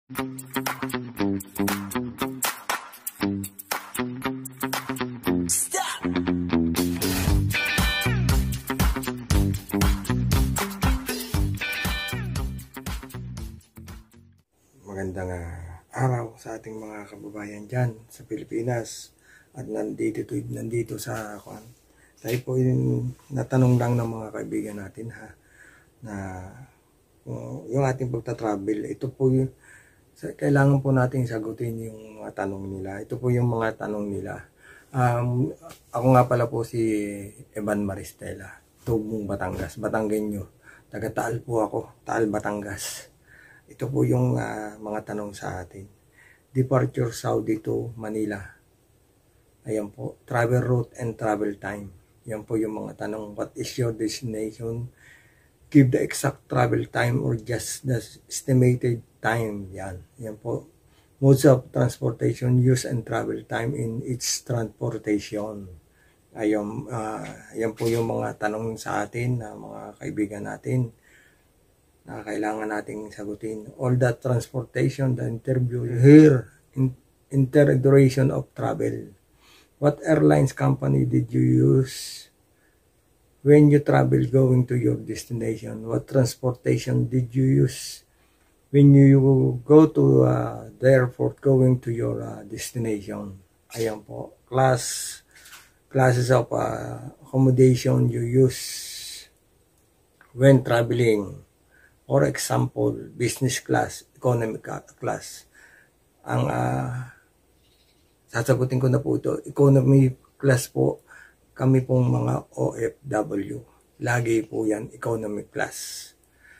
Magandang araw sa ating mga kababayan dyan sa Pilipinas at nandito sa tayo po yung natanong lang ng mga kaibigan natin na yung ating pagta-travel, ito po yung kailangan po natin sagutin yung mga tanong nila. Ito po yung mga tanong nila. Ako nga pala po si Evan Maristela, Tugong Batangas, Batanggenyo. Taga Taal po ako, Taal, Batangas. Ito po yung mga tanong sa atin. Departure Saudi to Manila. Ayan po. Travel route and travel time. Yan po yung mga tanong. What is your destination? Give the exact travel time or just the estimated time. Yan. Yan po. Modes of transportation, use and travel time in each transportation. Ayan po yung mga tanong sa atin na mga kaibigan natin na kailangan nating sagutin. All that transportation, the interview here, duration of travel. What airlines company did you use when you travel going to your destination? What transportation did you use when you go to the airport going to your destination? Ayan po. Classes of accommodation you use when traveling. For example, business class, economy class. Ang sasagutin ko na po ito, economy class po, kami pong mga OFW. Lagi po yan, economy class.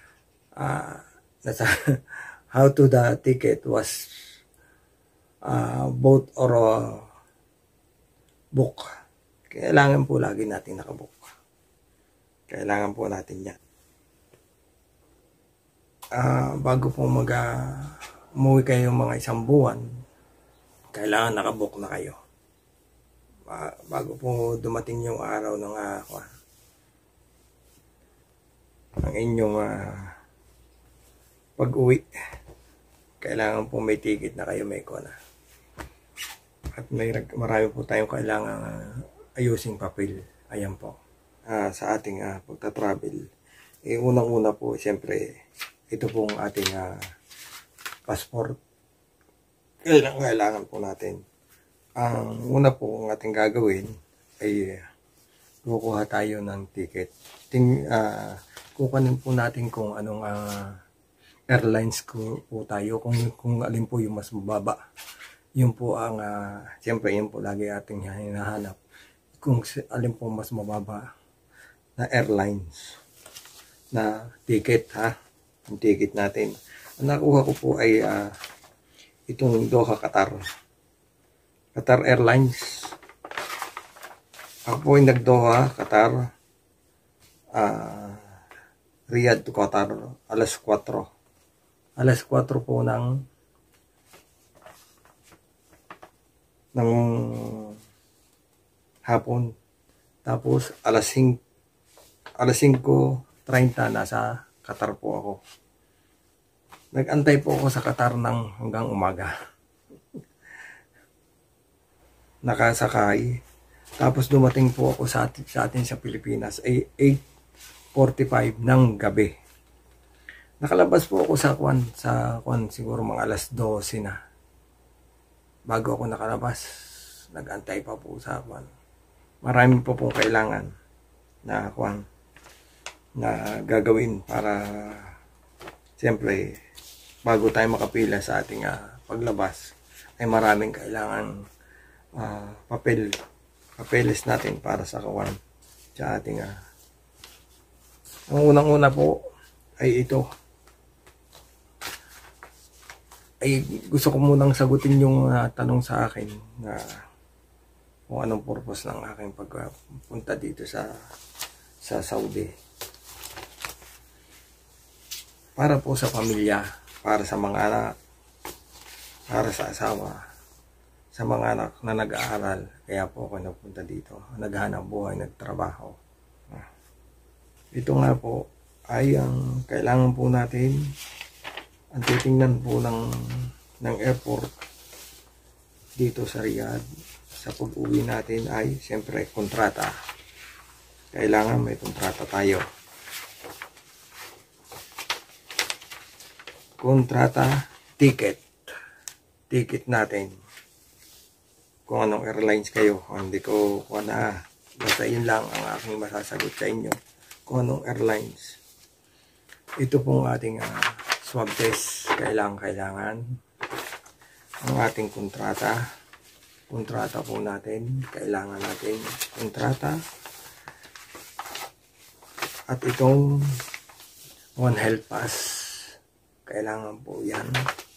How to the ticket was bought or book. Kailangan po lagi natin nakabook. Kailangan po natin yan. Bago po umuwi kayo mga isang buwan, kailangan nakabook na kayo. Bago po dumating yung araw ng ang inyong pag-uwi, kailangan po may ticket na kayo, may na. At marami po tayong kailangan ayusing papel. Ayan po. Sa ating pagta-travel. Unang-una po, siyempre, ito pong ating passport. Kailangan po natin. Ang una po ang ating gagawin ay kukuha tayo ng ticket. Kukunin po natin kung anong airlines po tayo, kung alin po yung mas mababa. Yun po ang, siyempre yun po lagi ating hinahanap. Kung alin po mas mababa na airlines na ticket ang ticket natin. Ang nakuha ko po ay itong Doha, Qatar Airlines. Ako po ay nag-Doha, Qatar, Riyadh to Qatar, alas 4 po ng hapon. Tapos alas 5:30 nasa Qatar po ako. Nag-antay po ako sa Qatar hanggang umaga. Nakasakay. Tapos dumating po ako sa atin sa Pilipinas ay 8:45 ng gabi. Nakalabas po ako sa siguro mga alas 12 na. Bago ako nakalabas, nag-antay pa po sa Marami po pong kailangan na na gagawin para siyempre bago tayo makapila sa ating paglabas ay maraming kailangan papeles natin para sa ating ang unang-una po ay ito. Ay gusto ko munang sagutin yung tanong sa akin na kung anong purpose ng aking pagpunta dito sa Saudi. Para po sa pamilya, para sa mga anak, para sa asawa, sa mga anak na nag-aaral. Kaya po ako nagpunta dito, naghanap buhay, nagtrabaho. Ito nga po ay ang kailangan po natin, ang titingnan po ng ng airport dito sa Riyadh. Sa pag-uwi natin ay siyempre kontrata. Kailangan may kontrata tayo. Kontrata, ticket natin. Kung anong airlines kayo, hindi ko basta yun lang ang aking masasagot sa inyo. Kung anong airlines. Ito pong ating swab test. Kailangan ang ating kontrata po natin. Kailangan natin kontrata. At itong One Health Pass. Kailangan po yan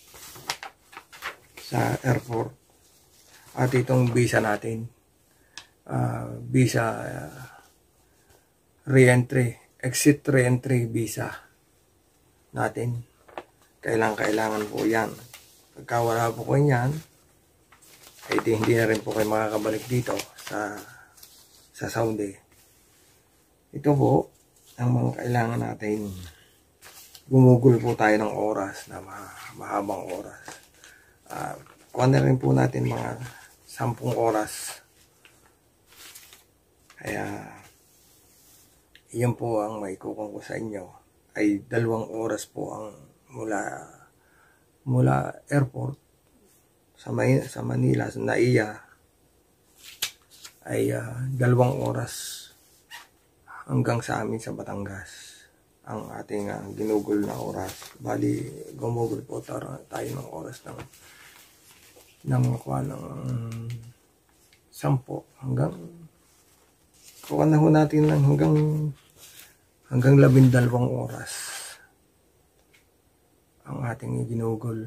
sa airport. At itong visa natin. Visa re-entry. Exit re-entry visa natin. Kailangan po yan. Pagka wala po ko yan, ay hindi na rin po kayo makakabalik dito sa Saudi. Ito po ang mga kailangan natin. Gumugol po tayo ng oras na mahabang oras. Kuha na rin po natin mga 10 oras. Kaya iyan po ang may kukuha ko sa inyo. Ay 2 oras po ang mula airport sa Manila, sa NAIA, ay 2 oras hanggang sa amin sa Batangas ang ating ginugol na oras. Bali, gumugol po tayo ng oras ng 10 hanggang kuha na ho natin ng hanggang 12 oras ang ating ginugol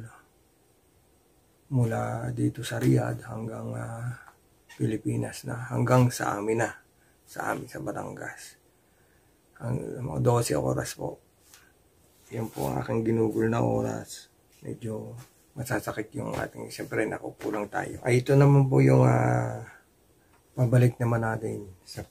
mula dito sa Riyadh hanggang Pilipinas na, hanggang sa amin sa Batangas. Mga 12 oras po. Yan po ang aking ginugol na oras. Medyo masasakit yung ating, siyempre nakukulang tayo. Ay, ito naman po yung pabalik naman natin sa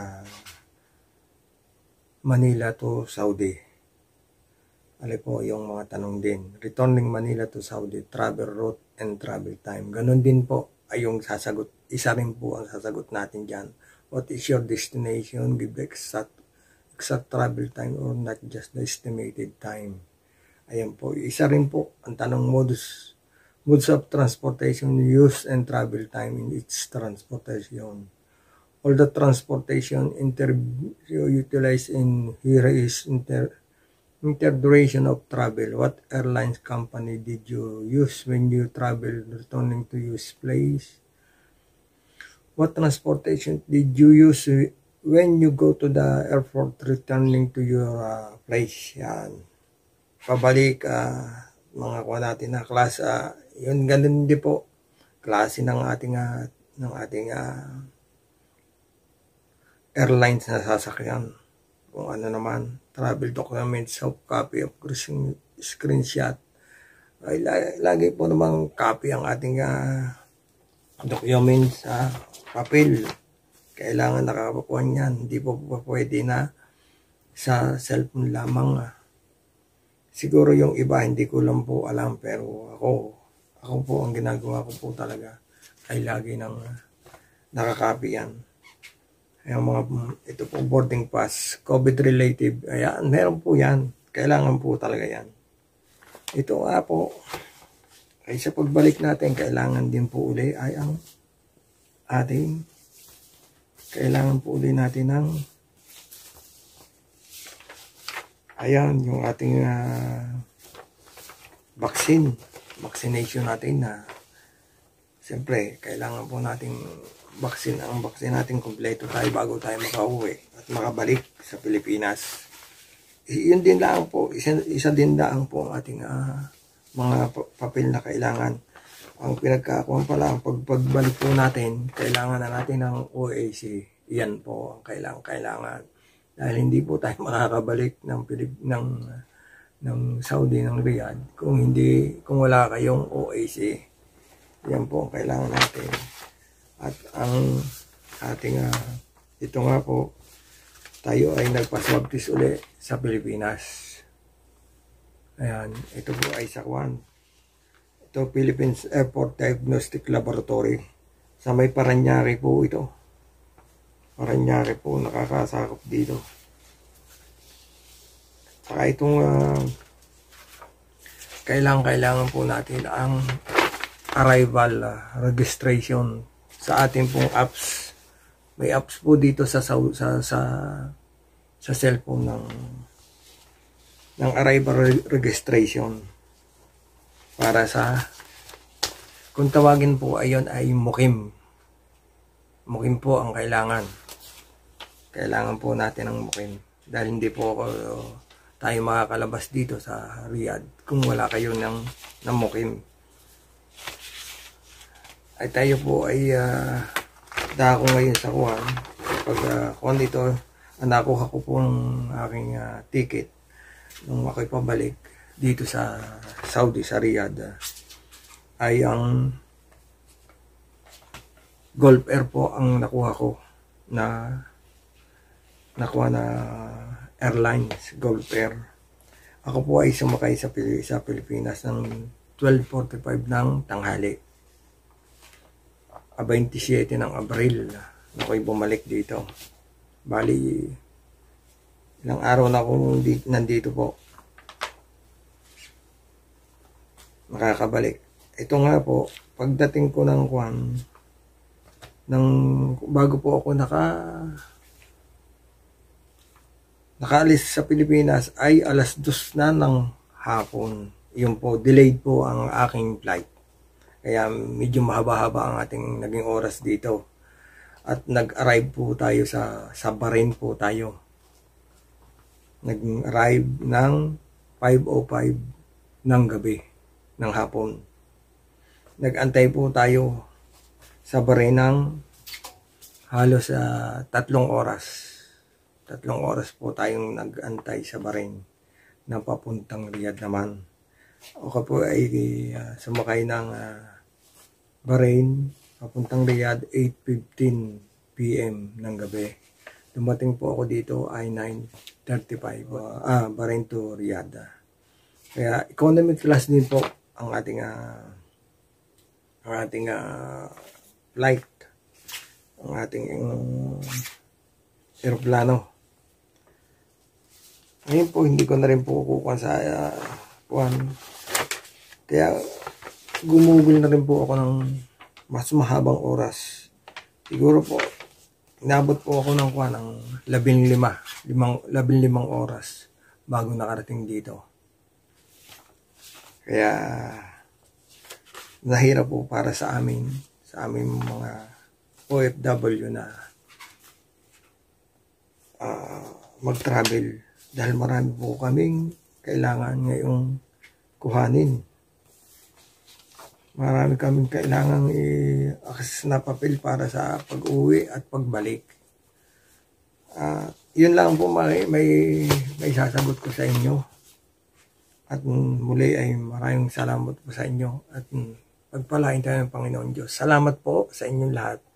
Manila to Saudi. Ali po yung mga tanong din. Returning Manila to Saudi, travel route and travel time. Ganon din po ay yung sasagot. Isa rin po ang sasagot natin dyan. What is your destination? Give the exact travel time or not just the estimated time. Ayan po. Isa rin po ang tanong modes of transportation, use and travel time in each transportation. All the transportation utilized in here is interduration of travel. What airlines company did you use when you travel returning to your place? What transportation did you use when you go to the airport returning to your place? Yan. Pabalik, mga kuha natin na class, yun ganun din po. Klase ng ating airlines na sasakyan. Kung ano naman, travel documents, soft copy of screenshot. Ay, lagi po namang copy ang ating documents, papel. Kailangan nakakuha niyan. Hindi po pwede na sa cellphone lamang. Siguro yung iba, hindi ko lang po alam. Pero ako po, ang ginagawa ko po talaga ay lagi nang nakakopy yan. Yung ito po, boarding pass, COVID-related, ayan, meron po yan. Kailangan po talaga yan. Ito nga po, ay sa pagbalik natin, kailangan din po uli ay ang ating, kailangan po uli natin ng, ayan, yung ating vaccination natin na, siyempre, kailangan po nating ang vaccine natin kompleto tayo bago tayo makauwi at makabalik sa Pilipinas. Yun din lang po, isa din lang po ang ating mga papel na kailangan. Ang pinagkakuhan pala, ang pagbalik po natin, kailangan na natin ng OAC. Yan po ang kailangan. Dahil hindi po tayo makakabalik ng Saudi, ng Riyadh, kung wala kayong OAC. Yan po ang kailangan natin. At ang ating, ito nga po, tayo ay nagpa-swab test uli sa Pilipinas. Ayan, ito po ay sa Ito, Philippines Airport Diagnostic Laboratory. Sa may Parañaque po ito. Parañaque po, nakakasakop dito. Saka itong kailangan po natin ang arrival registration sa ating pong apps. May apps po dito sa cellphone ng arrival registration para sa, kung tawagin po ayon ay mukim. Mukim po ang kailangan po natin ng mukim, dahil hindi po tayo makakalabas dito sa Riyadh kung wala kayo ng mukim. Ay tayo po ay dako ngayon sa kuwan. Pag kuwan dito, nakuha ko po ng aking ticket nung ako'y pabalik dito sa Saudi, sa Riyadh, ay ang Gulf Air po ang nakuha ko na airlines, Gulf Air. Ako po ay sumakay sa Pilipinas ng 12:45 ng tanghali. 27 ng Abril ako'y bumalik dito. Bali, ilang araw na akong nandito po. Makakabalik. Ito nga po, pagdating ko ng kwan, bago po ako nakaalis sa Pilipinas ay 2:00 na ng hapon. Yun po, delayed po ang aking flight. Kaya medyo mahaba-haba ang ating naging oras dito. At nag-arrive po tayo sa Bahrain po tayo. Nag-arrive ng 5:05 ng gabi, ng hapon. Nag-antay po tayo sa Bahrain ng halos 3 oras. 3 oras po tayong nag-antay sa Bahrain na papuntang Riyadh naman. Ako po ay sumakay ng Bahrain papuntang Riyadh 8:15 PM ng gabi. Dumating po ako dito ay 9:35 Bahrain to Riyadh. Kaya economic class din po ang ating flight, ang ating eroplano. Ngayon po hindi ko na rin po kukuha sa kaya gumugol na rin po ako ng mas mahabang oras. Siguro po inabot po ako ng 15 oras bago nakarating dito. Kaya nahirap po para sa aming mga OFW na mag-travel, dahil marami po kaming kailangan ngayong kuhanin. Marami kaming kailangan i-access na papel para sa pag-uwi at pagbalik. Yun lang po may sasagot ko sa inyo. At muli ay maraming salamat po sa inyo at pagpalain tayo ng Panginoon Diyos. Salamat po sa inyong lahat.